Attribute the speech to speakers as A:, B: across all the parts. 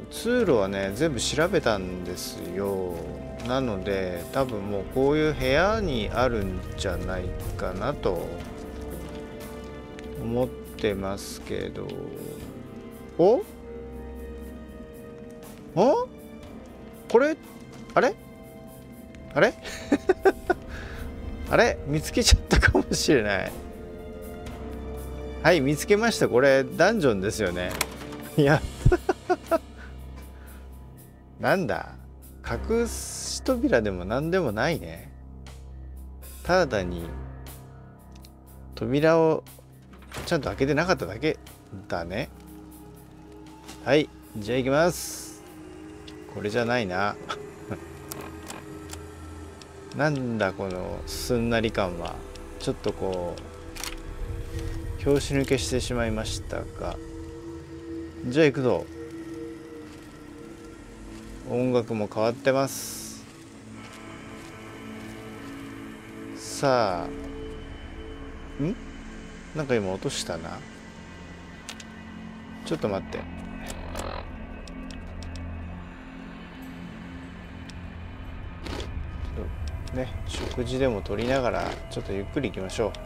A: 通路はね全部調べたんですよ。なので多分もうこういう部屋にあるんじゃないかなと思ってますけど。おお、これあれあれあれ、見つけちゃったかもしれない。はい、見つけました。これダンジョンですよね。いやなんだ、隠し扉でも何でもないね。ただ単に扉をちゃんと開けてなかっただけだね。はい、じゃあ行きます。これじゃないななんだこのすんなり感は。ちょっとこう拍子抜けしてしまいましたが、じゃあ行くぞ。音楽も変わってます。さあ、なんか今落としたな。ちょっと待って。ね、食事でも取りながらちょっとゆっくり行きましょ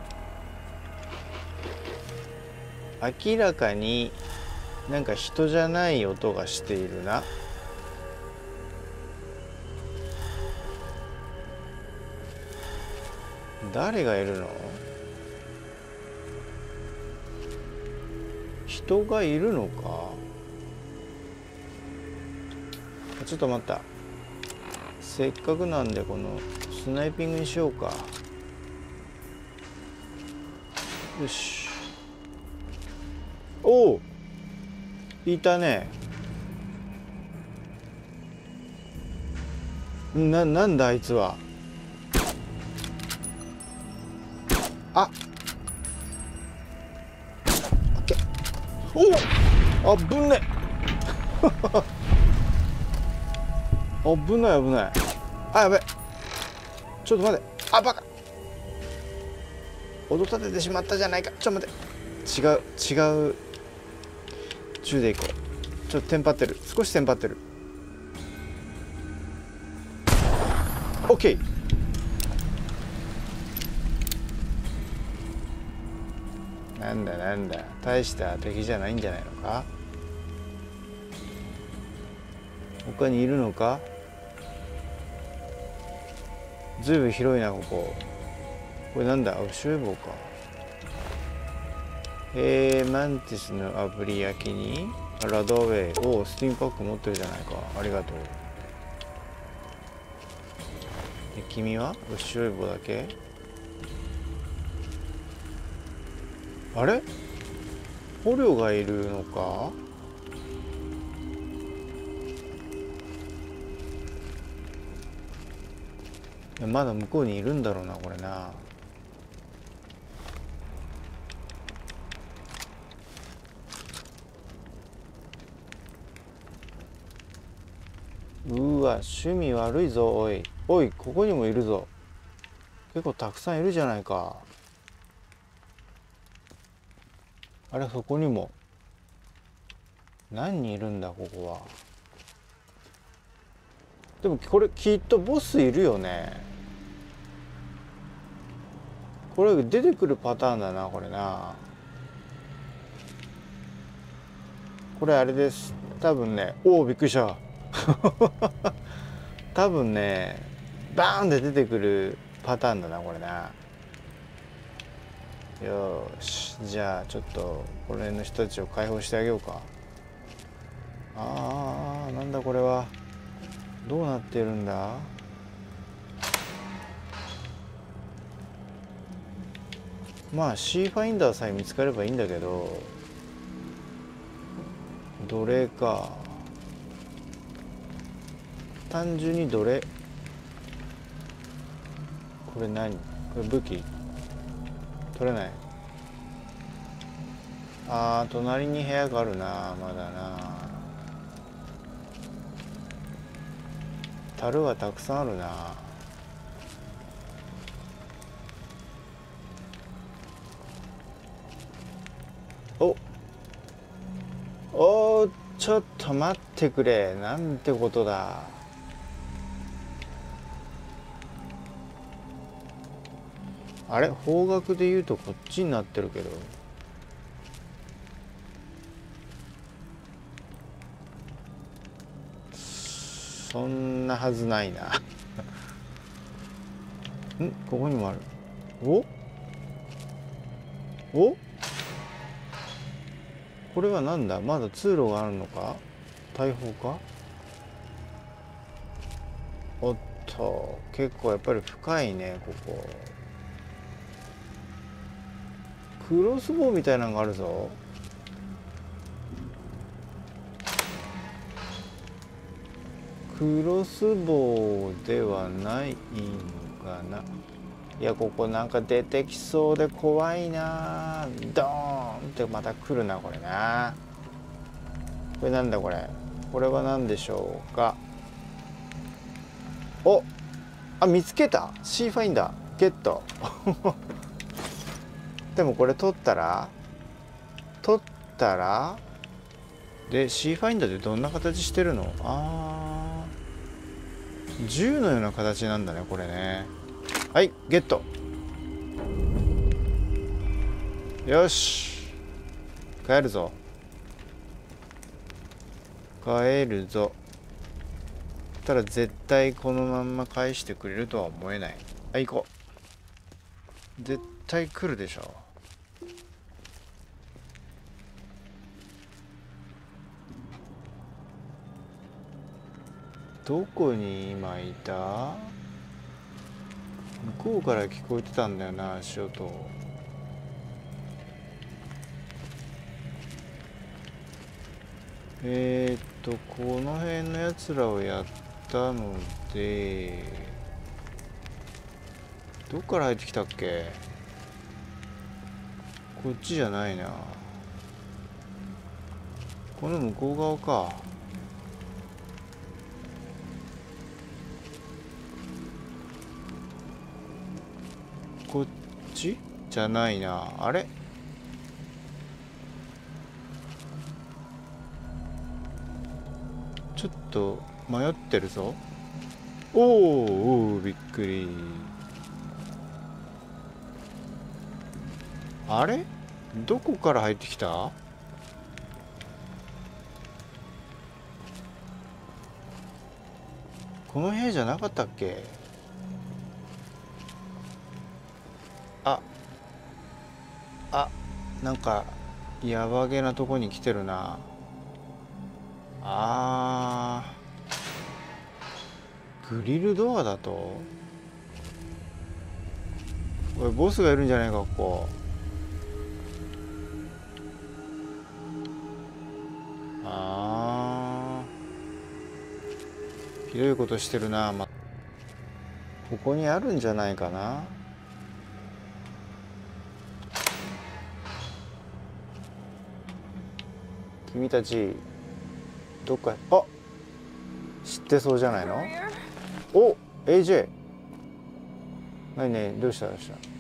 A: う。明らかになんか人じゃない音がしているな。誰がいるの？人がいるのか？ちょっと待った。せっかくなんでこのスナイピングにしようか。よし。おお、いたね。なんだあいつは。あっ、おお、危ね危ない危ない。あ、やべ、ちょっと待って。あ、バカ、音立ててしまったじゃないか。ちょっと待って、違う銃でいこう。ちょっとテンパってる、少しテンパってる。オッケー。なんだなんだ、大した敵じゃないんじゃないのか。他にいるのか。ずいぶん広いなここ。これなんだ、後ろ棒か。マンティスの炙り焼きにラドウェイ。おお、スティームパック持ってるじゃないか。ありがとう。で君は後ろ棒だけ。あれ、捕虜がいるのか。まだ向こうにいるんだろうなこれな。うわ、趣味悪いぞ。おいおい、ここにもいるぞ。結構たくさんいるじゃないか。あれ、そこにも。何人いるんだここは。でもこれきっとボスいるよね。これ出てくるパターンだなこれな。これあれです。多分ね、おお、びっくりした多分ね、バーンって出てくるパターンだなこれな。よし、じゃあちょっとこれの人たちを解放してあげようか。なんだこれは。どうなってるんだ。まあ C ファインダーさえ見つかればいいんだけど、奴隷か。単純に奴隷。これ何、これ武器取れない。隣に部屋があるな。まだな。樽はたくさんあるな。おちょっと待ってくれ、なんてことだ。あれ、方角で言うとこっちになってるけど。そんなはずないな。ここにもある。おこれはなんだ、まだ通路があるのか、大砲か。おっと、結構やっぱり深いね、ここ。クロスボウみたいなのがあるぞ。クロスボウではないのかな。いや、ここなんか出てきそうで怖いな。ドーンってまた来るな、これな。これなんだこれ。これは何でしょうか。見つけた。シーファインダーゲット。でもこれ取ったらで、シーファインダーってどんな形してるの。銃のような形なんだね、これね。はい、ゲット。よし、帰るぞ。ただ絶対このまんま返してくれるとは思えない。はい、行こう。絶対来るでしょ。どこに今いた？向こうから聞こえてたんだよな、足音。この辺のやつらをやったので、どっから入ってきたっけ？こっちじゃないな。この向こう側か。こっちじゃないな。あれ？ちょっと迷ってるぞ。おー、びっくり。あれ？どこから入ってきた？この部屋じゃなかったっけ？なんかやばげなとこに来てるな。グリルドアだと？おい、ボスがいるんじゃないか、ここ。ひどいことしてるな。ここにあるんじゃないかな。君たちどっか、知ってそうじゃないの？お、AJ。何ね、どうした？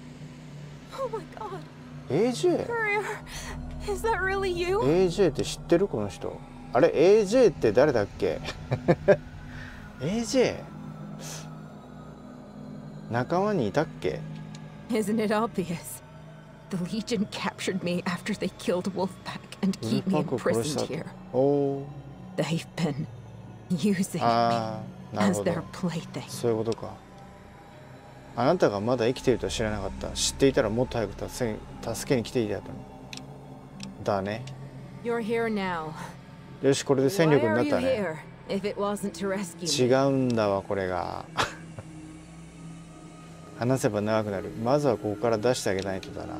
A: AJ？ AJ って知ってる？この人。あれ AJ って誰だっけ？ AJ？ 仲間にいたっけ？
B: Isn't it obvious? The Legion captured me after they killed Wolfpack and keep me imprisoned here. They've been using me as their plaything.
A: そういうことか。あなたがまだ生きているとは知らなかった。知っていたらもっと早く助けに来ていたと。だね。
B: You're here now.
A: よし、これで戦力になったね。違うんだわ、これが。話せば長くなる。まずはここから出してあげないとだな。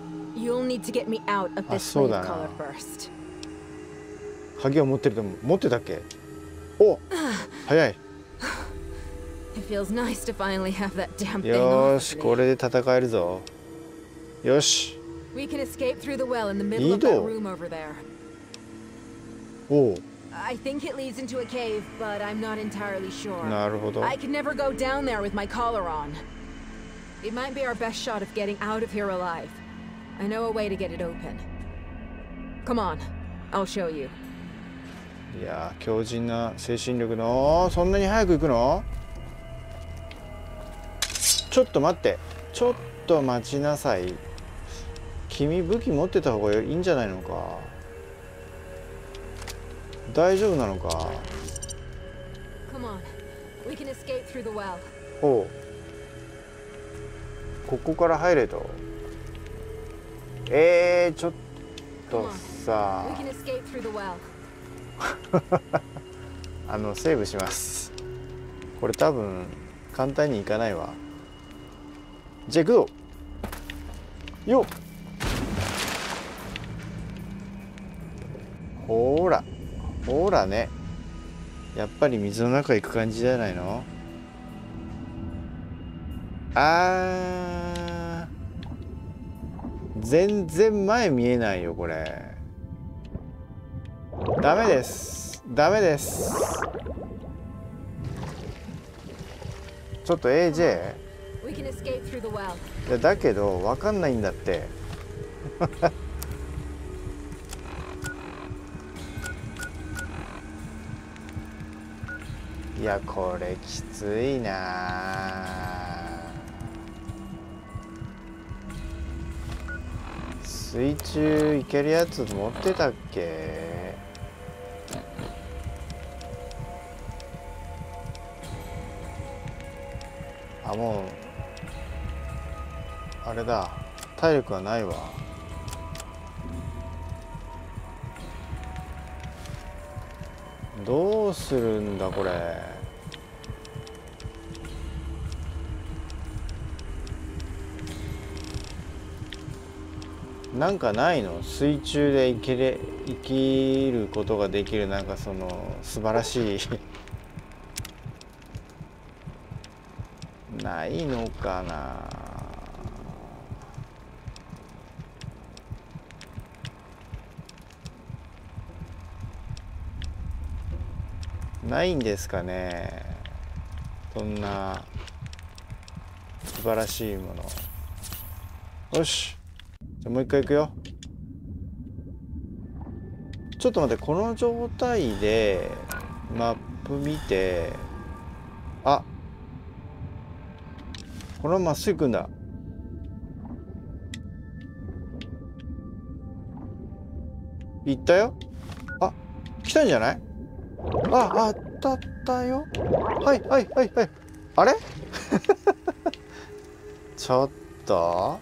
A: そうだな。鍵を持ってると思う。持ってたっけ？お、早い。よし、これで戦えるぞ。よし。移動。おう。なるほど。
B: It might be our best shot of getting out of here alive. I know a way to get it open. Come on, I'll show you.
A: いやー強靭な精神力の。そんなに早く行くの？ちょっと待って、ちょっと待ちなさい。君武器持ってた方がいいんじゃないのか。大丈夫なのか。おう、ここから入れと。ちょっとさセーブします。これ多分簡単にいかないわ。じゃあ行くぞよっ。ほらほらね、やっぱり水の中行く感じじゃないの。全然前見えないよこれ。ダメですダメです。ちょっと AJ いやだけど分かんないんだっていやこれきついな。水中いけるやつ持ってたっけ。もうあれだ、体力がないわ。どうするんだこれ。なんかないの？水中で生きることができるなんかその素晴らしいないのかな。ないんですかね、そんな素晴らしいもの。よし、じゃあもう一回行くよ。ちょっと待って、この状態でマップ見て、あ、このまままっすぐ行くんだ。行ったよ。あ、来たんじゃない？あ、当たったよ。はいはいはいはい。あれちょっと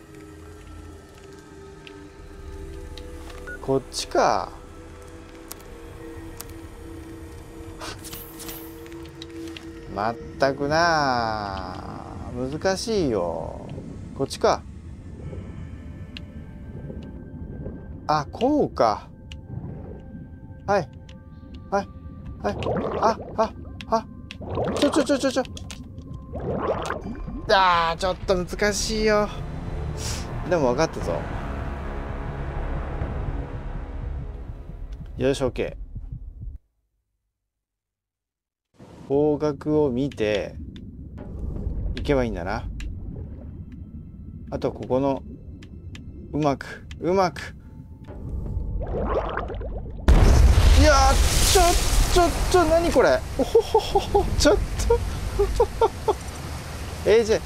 A: こっちか。まったくな、難しいよ。こっちか。あ、こうか。はいはいはい。ちょちょちょっと難しいよ。でも分かったぞ。よし OK。 方角を見て行けばいいんだな。あとここのうまくいやー、ちょ何これ。おほほほほ、ちょっとAJ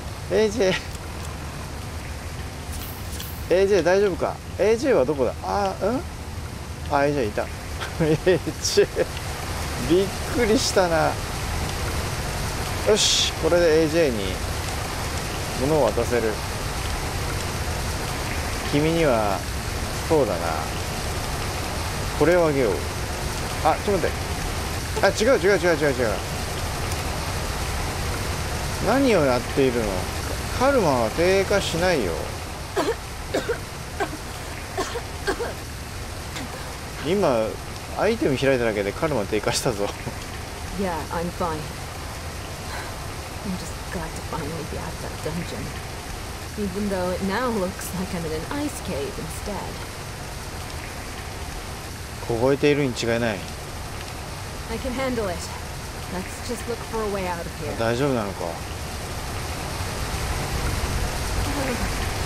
A: 大丈夫か。 AJ はどこだ。AJ いたAJ びっくりしたな。よし、これで AJ に物を渡せる。君にはそうだな、これをあげよう。あ、ちょっと待って。違う。何をやっているの。カルマは低下しないよ。今アイテム開いただけでカルマ低下したぞ。
B: Yeah, I'm fine. I'm just glad to finally be out of that dungeon. Even though it now looks like I'm in an ice cave instead.
A: 凍えているに違いない。
B: I can handle it. Let's just look for a way out of here.
A: 大丈夫なのか。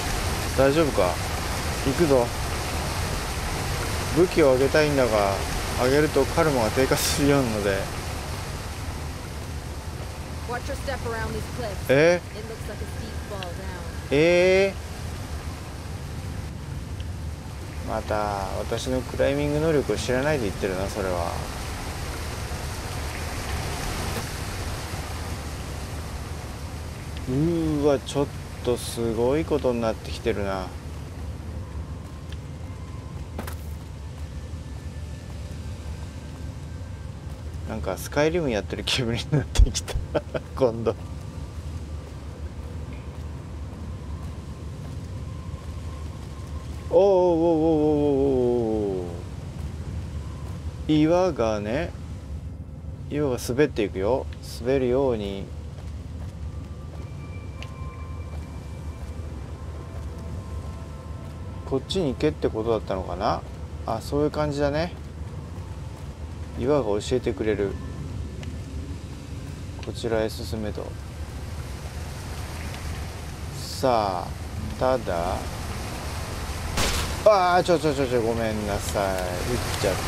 A: 大丈夫か。行くぞ。武器をあげたいんだが上げるとカルマが低下するようなので。また私のクライミング能力を知らないで言ってるな、それは。わ、ちょっとすごいことになってきてるな。なんかスカイリムやってる気分になってきた今度。おおおおおお、岩がね、岩が滑っていくよ。滑るように。こっちに行けってことだったのかな。あ、そういう感じだね。岩が教えてくれる。こちらへ進めと。さあ、ただちょごめんなさい、打っちゃった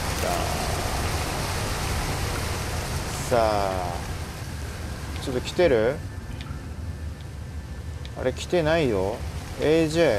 A: 。さあ、ちょっと来てる？あれ来てないよ。 AJ？ ちょ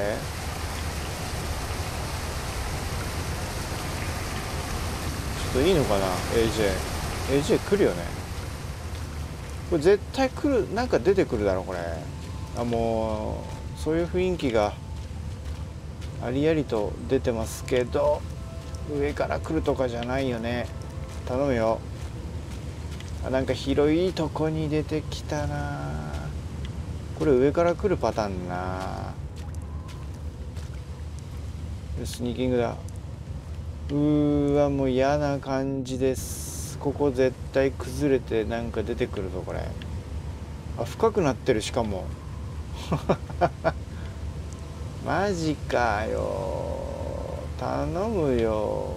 A: っといいのかな。 AJ 来るよね。これ絶対来る。なんか出てくるだろこれ。あ、もうそういう雰囲気がありありと出てますけど、上から来るとかじゃないよね。頼むよ。あ、なんか広いとこに出てきたな。これ上から来るパターンな。スニーキングだ。わ、もう嫌な感じです。ここ絶対崩れてなんか出てくるぞこれ。あ、深くなってる。しかもマジかよ、頼むよ。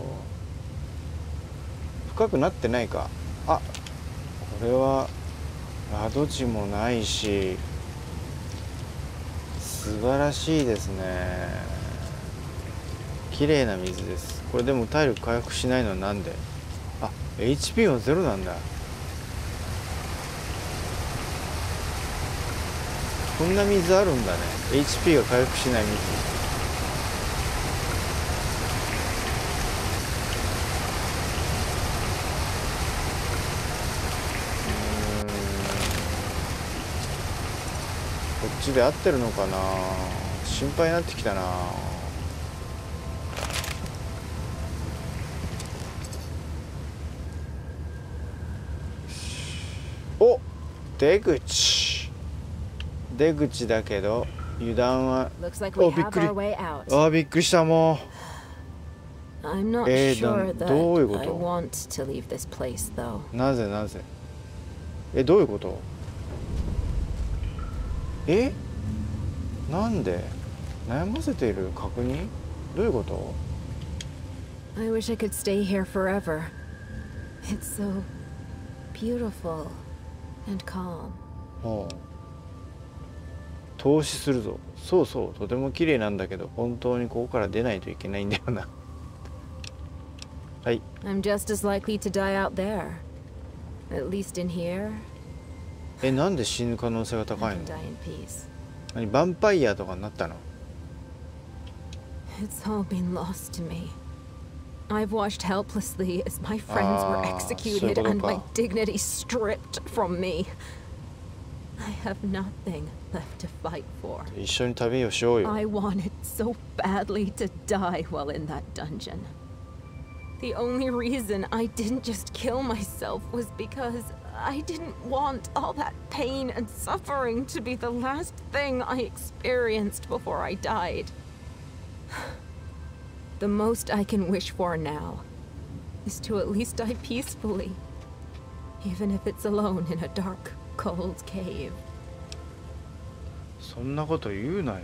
A: 深くなってないか。あ、これは宿地もないし素晴らしいですね。綺麗な水です。これでも体力回復しないのはなんで？あ、HP もゼロなんだ。こんな水あるんだね。 HP が回復しない水。こっちで合ってるのかな。心配になってきたな。お、出口だけど油断は。お、びっくり。あ、びっくりした。もうどういうこと？なぜどういうこと？なんで悩ませている？確認？どういうこと？
B: I wish I could stay here forever. It's so beautiful and calm.
A: 投資するぞ。そうそう、とても綺麗なんだけど本当にここから出ないといけないんだよな。はい。
B: I'm just as likely to die out there. At least in here.
A: なんで死ぬ可能性が高いの？何、ヴァンパイアとかになったの？
B: It's all been lost to me. I've watched helplessly as my friends were executed and my dignity stripped from me. I have nothing left to fight for.
A: 一緒に旅をしようよ。
B: I wanted so badly to die while in that dungeon. The only reason I didn't just kill myself was because I didn't want all that pain and suffering to be the last thing I experienced before I died. The most I can wish for now is to at least die peacefully, even if it's alone in a dark, cold cave.
A: そんなこと言うなよ。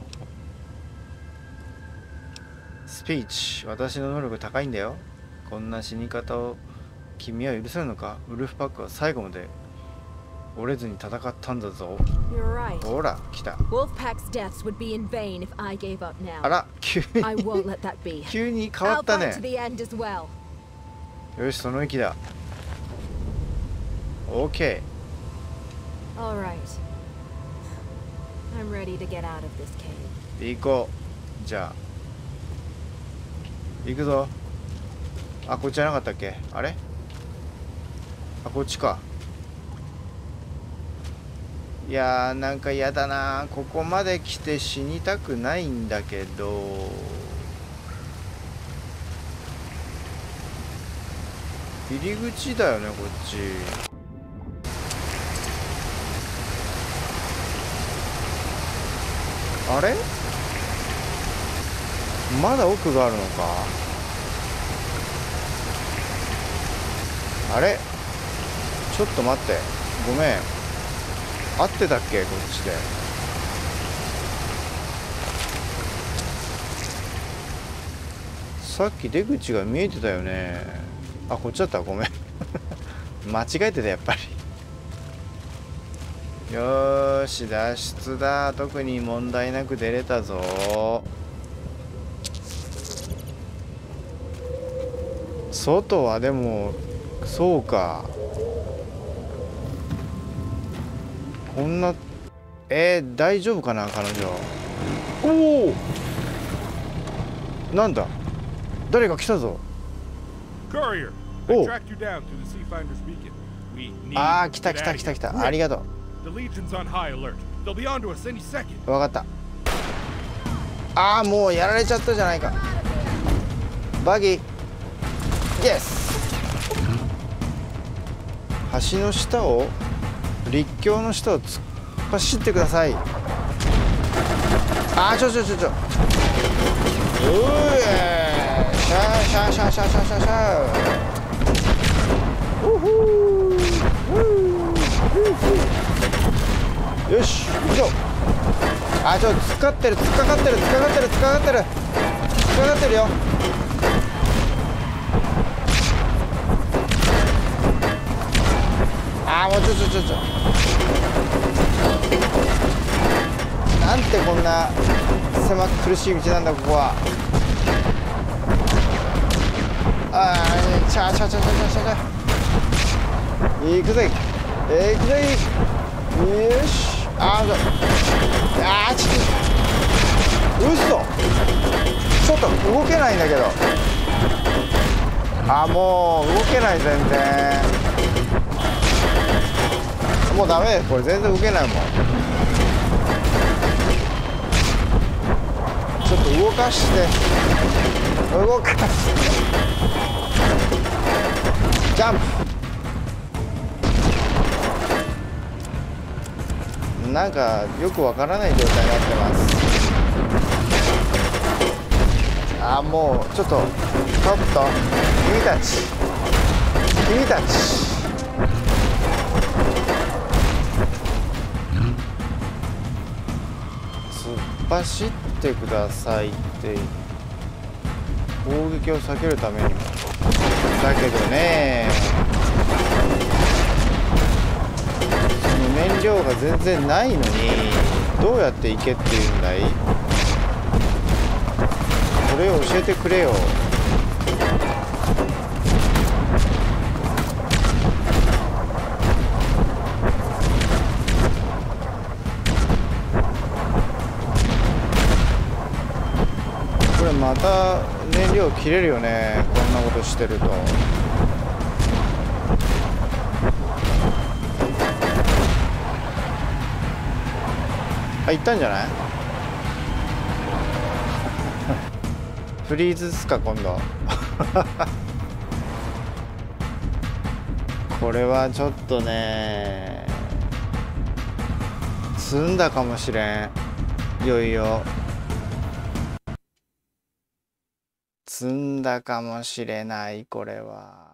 A: スピーチ、私の能力高いんだよ。こんな死に方を君は許せるのか？ウルフパックは最後まで折れずに戦ったんだぞ。ほら、来た。あら、急に変わったね。 よし、その息だ。OK。
B: All right. I'm ready to get out of this cave.
A: 行こう。じゃあ行くぞ。あ、こっちじゃなかったっけ。あれ、あ、こっちか。いやー、なんか嫌だな。ここまで来て死にたくないんだけど。入り口だよね、こっち。あれ、まだ奥があるのか。あれ、ちょっと待って、ごめん。合ってたっけ、こっちで。さっき出口が見えてたよね。あ、こっちだった。ごめん間違えてた、やっぱり。よーし、脱出だ。特に問題なく出れたぞ。外はでもそうか、こんな、大丈夫かな、彼女。おお、なんだ、誰か来たぞ。お、ああ、来た来た来た来た、ありがとう。分かった。ああ、もうやられちゃったじゃないか。バギー、イエス。橋の下を、陸橋の下を突っ走ってください。あー、うえ、シャーシャーシャーシャーシャーシャーシャー、ウフー、よし、行くぞ。あ、突っかかってるよ。あー、もうちょなんてこんな狭く苦しい道なんだ、ここは。あー、ちゃ行くぜ。よし。あー、ちょっと嘘、ちょっと動けないんだけど。あ、もう動けない、全然。もうダメです、これ全然動けないもん。ちょっと動かしてジャンプ。なんかよくわからない状態になってます。あ、もうちょっと君たち走ってくださいって、攻撃を避けるためにも。だけどね、その燃料が全然ないのにどうやって行けっていうんだい。それを教えてくれよ。また燃料切れるよね、こんなことしてると。あ、行ったんじゃないフリーズっすか、今度これはちょっとね、積んだかもしれん。いよいよ積んだかもしれない、これは。